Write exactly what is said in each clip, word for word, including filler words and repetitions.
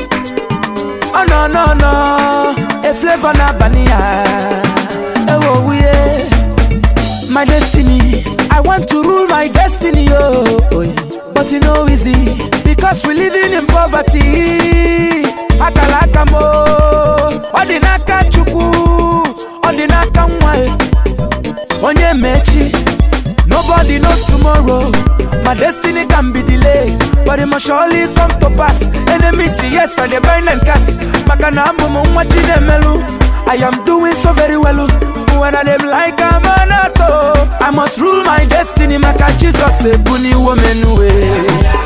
Oh no no no, a flavor na bania. Oh yeah, my destiny. I want to rule my destiny, oh, oh yeah. But you know easy because we living in poverty. Akalaka mo, odinaka chuku, odinaka mwae, onye mechi. Nobody knows tomorrow. My destiny can be delayed, but it must surely come to pass. Enemies say yes, and they burn and cast. Makanambo mo mwachi melu. I am doing so very well. When I dem like a manato, I must rule my destiny. Maka Jesus a bunny woman way.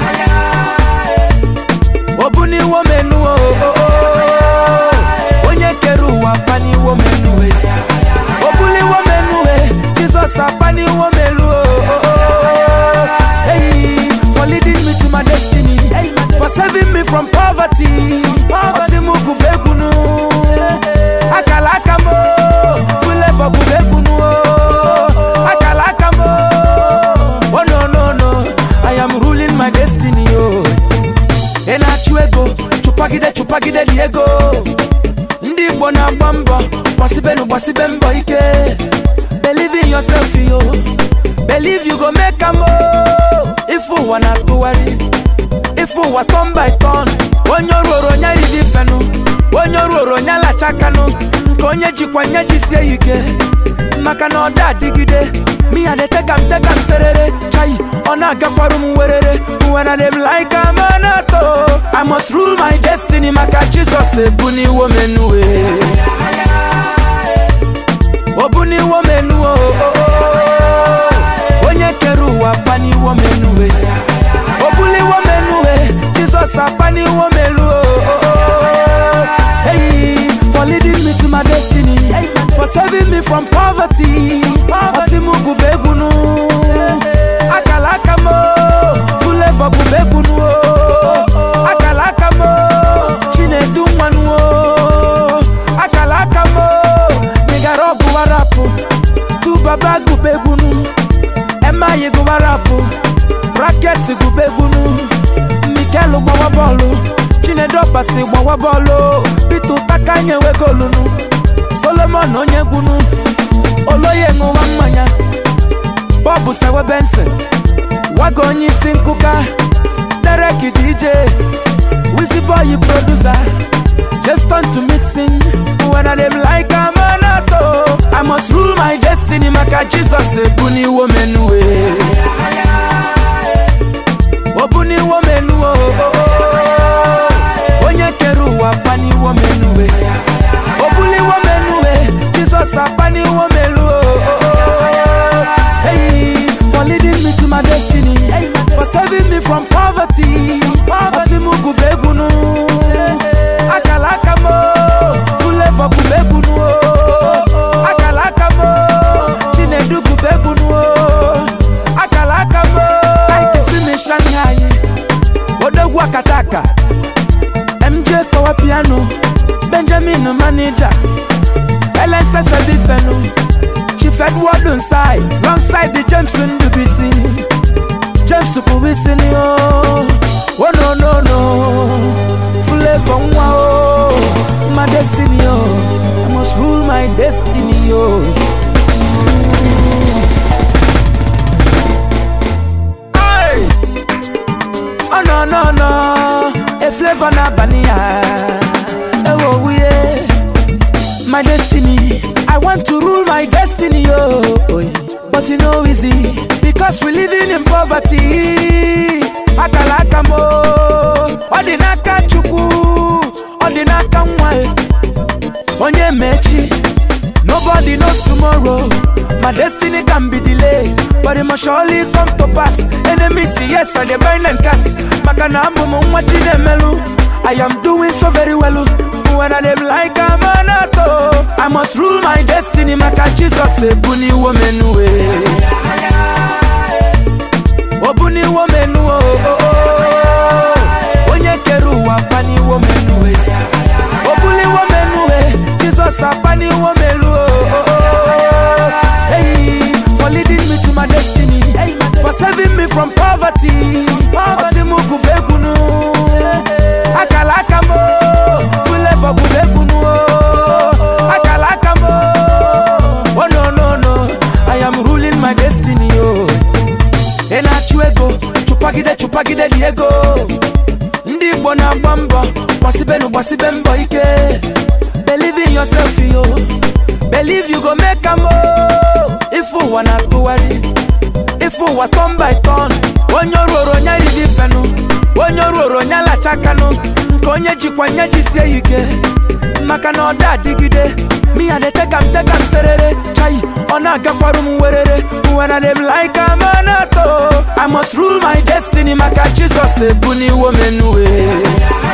Oh bunny woman oh. Onye keru wa pani woman way. Oh bunny woman way. Jesus a pani woman oh. Hey, for leading me to my destiny, for saving me from poverty. Osimu kubegunu, akalaka mo. Oh no no no, I am ruling my destiny. Oh, ena chuego, chupagide chupagide diego. Ndi bona bamba, wasibenu wasibembo ike. Believe in yourself, yo. Believe you go make a mo. If you wanna to worry, if you want turn by turn, when you're ronya idifenu, when you're ronya la chakano. Konye jikwanya jise yuke Maka no da digide Me and the take am take am serere Chai ona gaparu muwerere When I dem like a manato I must rule my destiny Maka Jesus a bunny woman way O bunny woman wo Onye keru wa pani woman way O bunny woman way Jesus a pani woman wo Hey, for leading me to my destiny, for saving me from poverty. Osimu kubegunu, akalaka mo, fuleva kubegunu, akalaka mo, chinedu manu, akalaka mo, nigaro guwarapu, tu baba kubegunu, ema ye guwarapu, bracket kubegunu, Mikelo mawabolo. Chinedo pasi wawa bolo Pitu takanye we golunu Solomon onye gunu Oloye ngu wamanya Bobu sawe Benson Wago nyisi nkuka Dereki D J Wizzy boy producer Just turn to mixing When I dem like a manato I must rule my destiny Maka Jesus a bunny woman way O bunny woman way Keru wa pani woman way. Obuli woman way. Jesus a pani woman way. Hey, for leading me to my destiny, for saving me from poverty. Osimu kubegunu, akalaka mo, fuleva kubegunu, akalaka mo, chinedu kubegunu, akalaka mo. Aikisimi Shanghai, odogwa kataka. M J Kowa piano, Benjamin manager, L S S a defenu, Chief Edward inside, alongside the Jameson to be seen. James to be seen, oh, oh no no no, forever wow, my destiny, oh, I must rule my destiny, oh. Hey, oh no no no. A flavor na bania. Oh yeah, my destiny. I want to rule my destiny, oh, oh yeah. But you know easy because we living in poverty. Akalaka mo, odinaka chuku, odinaka mwae, onye mechi. Nobody knows tomorrow. My destiny can be delayed, but it must surely come to pass. Enemies say yes, and they burn and cast. Makanambo mo mwachi melu. I am doing so very well. When I dem like a manato, I must rule my destiny. Maka Jesus a bunny woman way. Oh bunny woman oh. Onye keru wa pani woman way. Oh bunny woman way. Jesus a pani woman oh. Hey, for leading me to my destiny, for saving me from poverty. Osimu kubegunu, akalaka mo. Ndigbo na bambo, wasibenu wasibembo ike. Believe in yourself, yo. Believe you go make a move. If you wanna to worry, if you want turn by turn, when you're ronya di fenu, when you're ronya la chakano, konye jikwanya jise ike. Makano da digide, me and the take am take am serere. Chai, ona gakwarum werere. When I dem like a manato, I must rule my destiny. Maka Jesus a bunny woman way.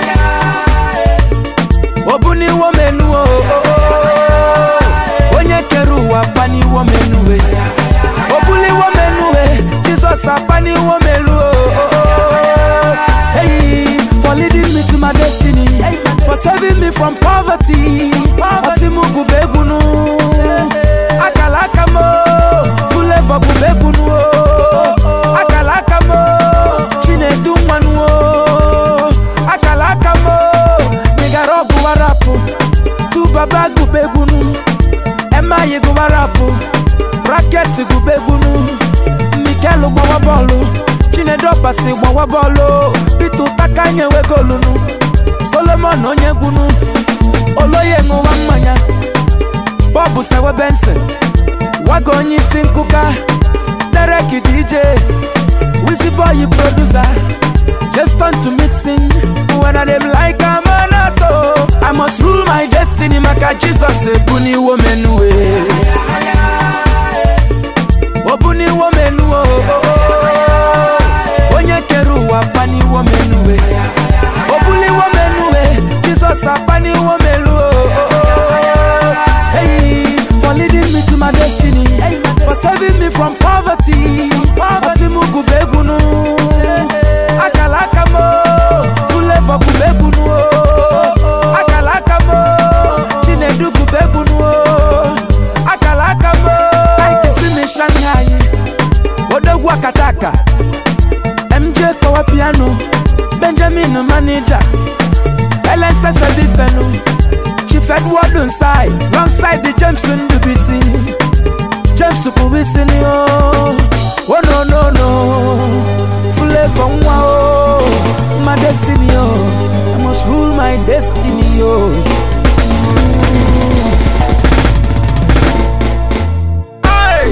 Obuni woman wo. Onye keru wa pani woman way. Obuli woman way. Jesus a pani woman wo. Hey, for leading me to my destiny, for saving me from poverty. Asimu gubegunu, akalaka mo, fuleva gubegunu, akalaka mo, chinedu manu, akalaka mo, nigaro guwarapu, tu baba gubegunu, ema ye guwarapu, bracket gubegunu, Mikelo gwawabolu, chinedo basi gwawabolu, pitu takanye wegolunu, Solomon onye gunu, Oloye nguwa mmanya, Bobu Sewe Benson, Wagonyi Sinkuka, Derek D J, Wizzy Boy producer, just turn to mixing. When I dem like a manato, I must rule my destiny. Maka Jesus a bunny woman way. Obuni woman wo. Onye keru wa pani woman way. Obuli woman way. Jesus a pani woman wo. Hey, for leading me to my destiny, for saving me from poverty. Asimu gubegunu, akalaka mo, fuleva gubegunu, akalaka mo, chinedu gubegunu, akalaka mo. Aikisimi Shanghai, Odogwa Kataka, M J Kawa Piano, Benjamin Manager, Ellen Sasa Bifenu, Chief Edward inside, wrong side the Jameson to be seen. James to be seen, oh no no no, forever wow, my destiny, oh, I must rule my destiny, oh. Hey!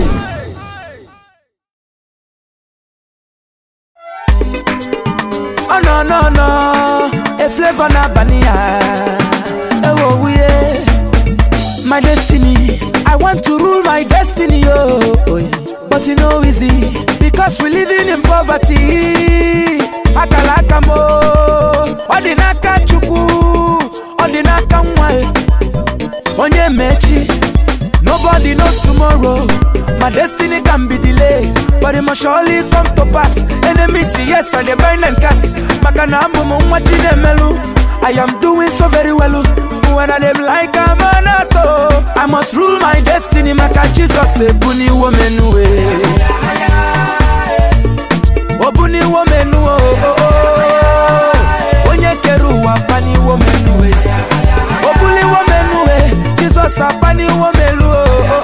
Oh no no no, a flavor na bania. Oh yeah, my destiny. I want to rule my destiny, oh, oh yeah. But you know easy because we living in poverty. Akalaka mo, odinaka chuku, odinaka mwae, onye mechi. Nobody knows tomorrow. My destiny can be delayed, but it must surely come to pass. Enemies say yes, and they burn and cast. Makana ambo mwachi melu. I am doing so very well. When I dem like a manato, I must rule my destiny. Maka Jesus a bunny woman way. Obuni woman wo. Onye keru wa pani woman way. Obuli woman way. Jesus a pani woman wo.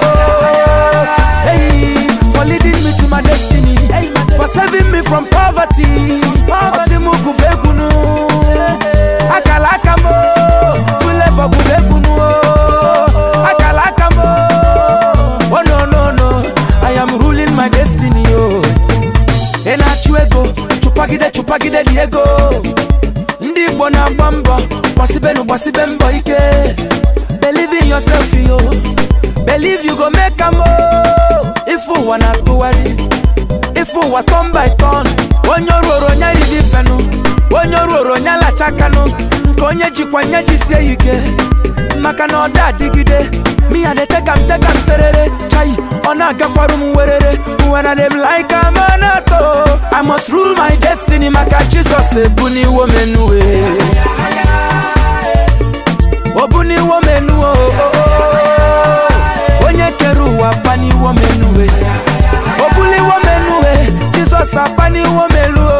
Hey, for leading me to my destiny, for saving me from poverty. Asimu gubegunu, akalaka mo, fuleva gubegunu, akalaka mo. Oh no no no, I am ruling my destiny, oh. Ena chuego, chupagide chupagide diego. Ndigbo na bambo, wasibenu wasibembo ike. Believe in yourself, yo. Believe you go make a move. If you wanna to worry, if you want turn by turn, when you're ronya di fenu, when you're ronya la chakano, konye jikwanya jise ike. Makano da digide, me and the take am take am serere. Chai, ona gakwarum werere. When I dem like a manato, I must rule my destiny. Maka Jesus a bunny woman way. Obuni woman wo. Onye keru wa pani woman way. Obuli woman way. Jesus a pani woman wo.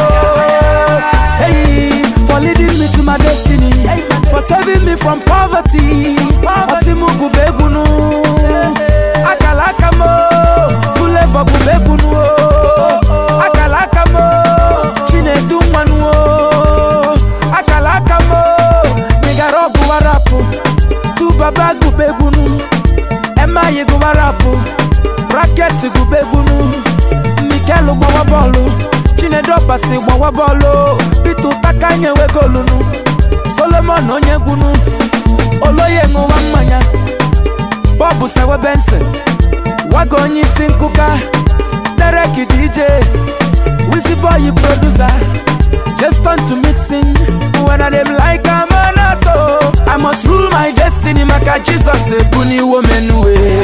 Hey, for leading me to my destiny, for saving me from poverty. Asimu gubegunu, akalaka mo, fuleva gubegunu, akalaka mo, chinedu manu, basi mwa bolo bitu takanye we golunu Solomon onye gunu Oloye nwa mmanya Bob Sewe Benson Wago onye isi nkuka Derek D J Wizzy Boy producer Just turn to mixing When I dem like a manato I must rule my destiny Maka Jesus Ebuni woman we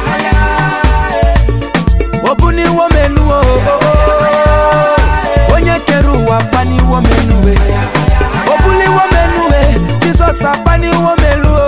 Obuni woman wo Onye keru wapani woman we Obuli woman we Jesus apani woman wo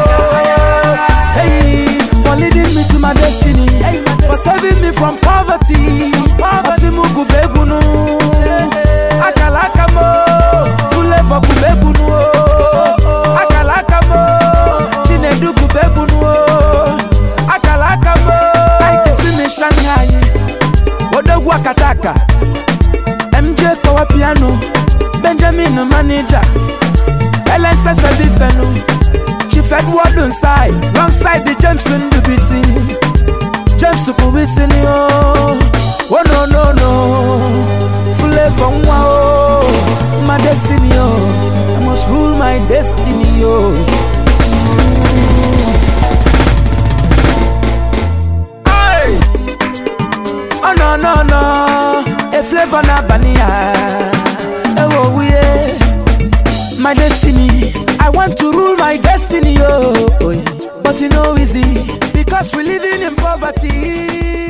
Hey, for leading me to my destiny For saving me from poverty Asimu gubegunu Akalaka mo Fulevo gubegunu Akalaka mo Chinedu gubegunu Akalaka mo Aikisimi Shanghai Odogwa Kataka M J Power Piano Benjamin Manager Ellen Sessa Bifenu Chief Edward inside Alongside the Jameson to be seen James to be seen oh Oh no no no Flavor wow My destiny oh I must rule my destiny oh Hey Oh no no no A flavor na bania Oh yeah My destiny I want to rule my destiny oh, oh yeah. But you know easy Because we living in poverty